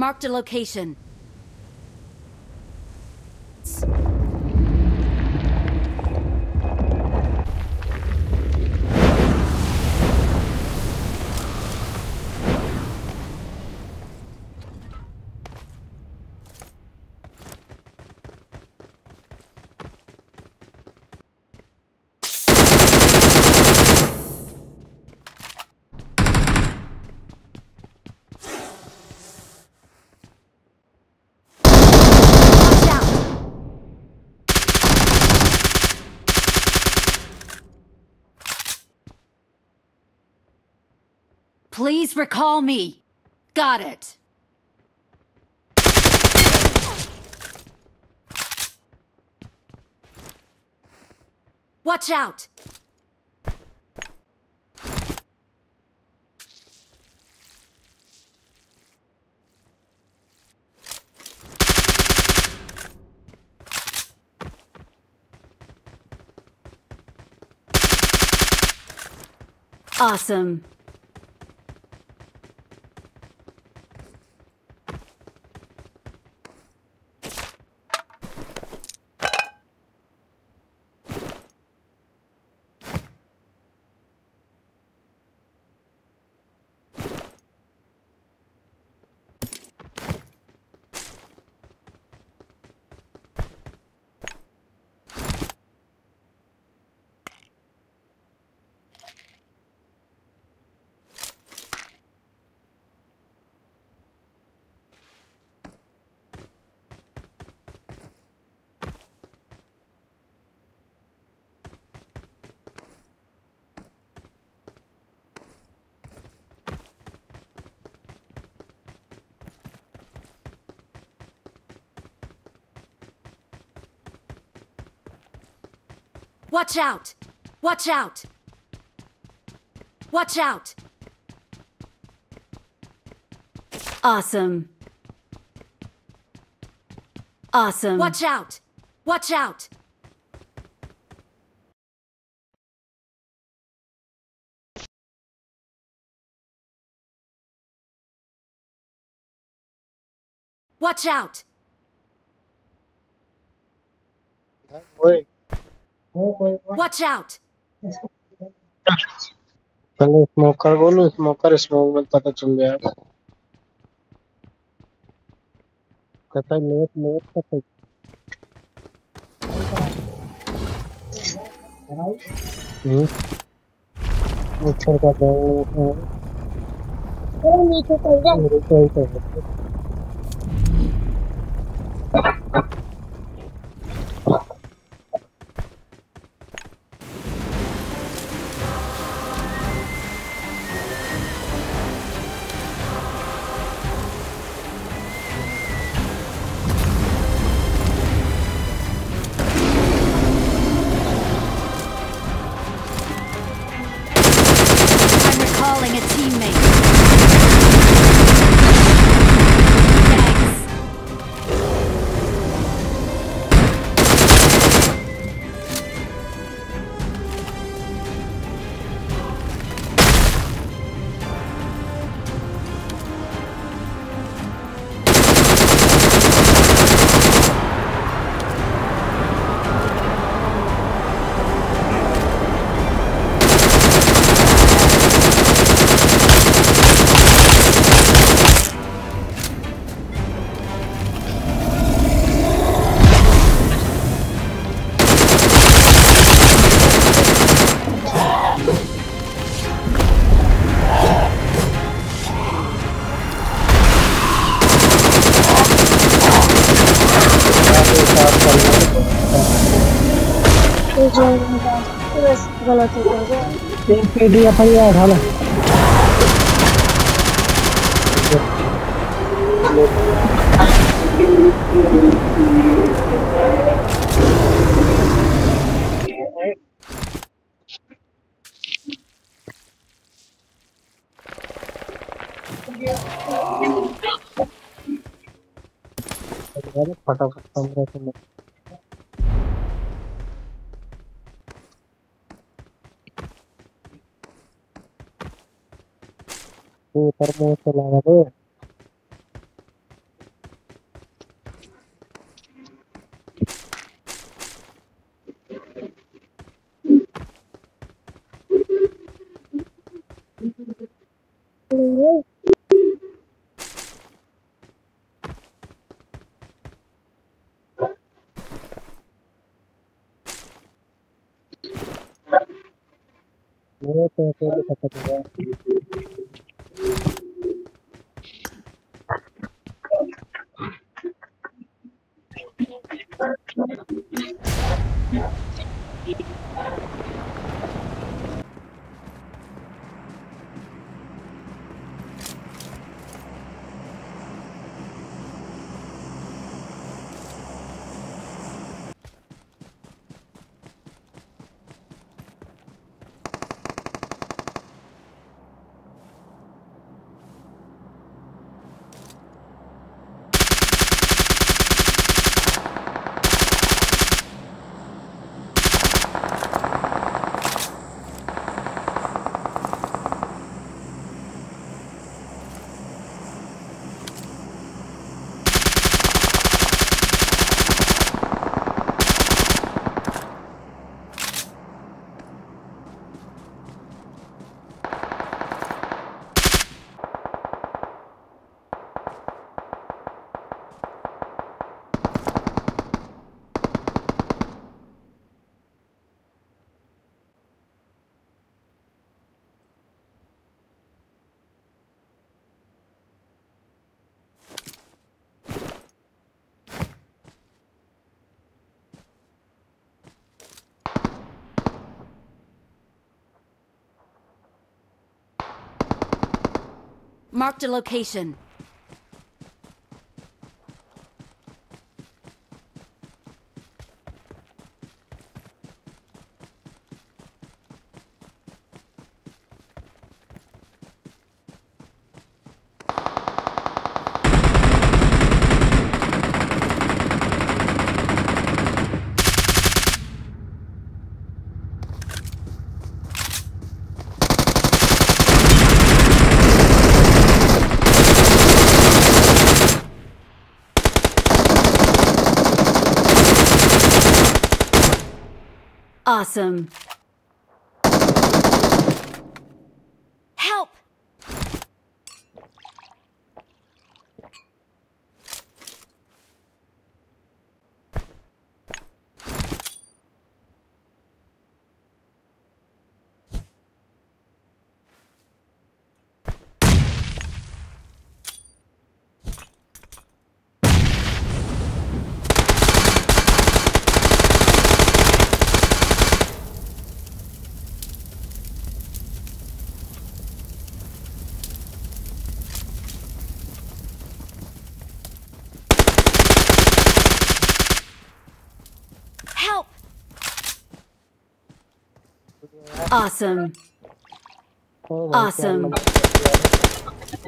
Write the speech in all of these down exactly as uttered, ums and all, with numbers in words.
Marked a location. Please recall me. Got it. Watch out. Awesome. Watch out! Watch out! Watch out! Awesome. Awesome. Watch out! Watch out! Watch out! Wait. Watch out! पहले smoker बोलो smoker smoke में पता चल जाएगा कहता है late late कहता है अच्छा का है वो नीचे चल जा मेरे को ही कहता है I'm recalling a teammate. बस गलत हो गया एक पीडीएफ है यार हां फटाफट कमरे से ऊपर में चला गया मेरे तो अकेले खत्म हुआ। Marked a location. Awesome. Help! Help! Awesome. ओ भाई क्या Awesome. लगा यार।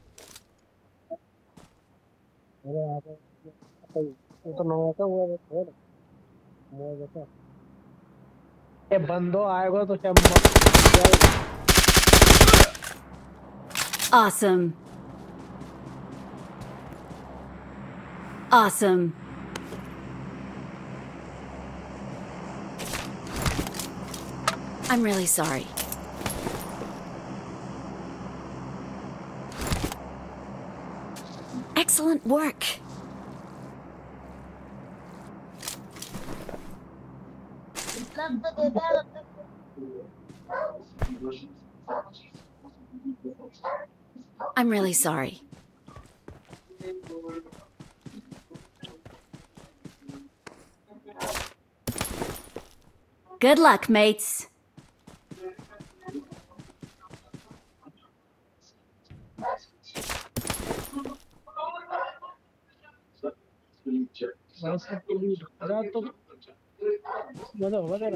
अरे यहाँ पे ये तो नया का हुआ है मुझे बता। ये बंदो आएगा तो क्या Awesome. Awesome. I'm really sorry. Excellent work. I'm really sorry. Good luck, mates. वैसे तो लीड करा तो मजा होगा तेरा।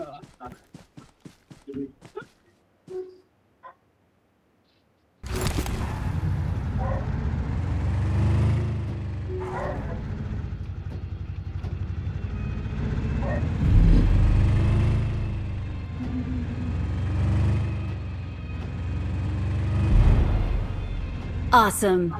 Awesome.